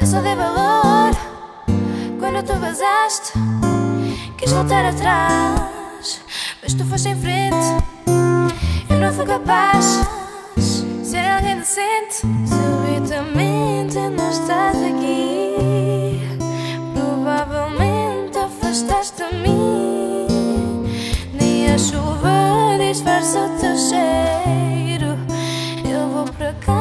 só dei valor quando tu vazaste. Quis voltar atrás, mas tu foste em frente. Eu não fui capaz de ser alguém decente. Subitamente não estás aqui. Provavelmente afastaste de mim. Nem a chuva disfarça o teu cheiro. Eu vou para cá.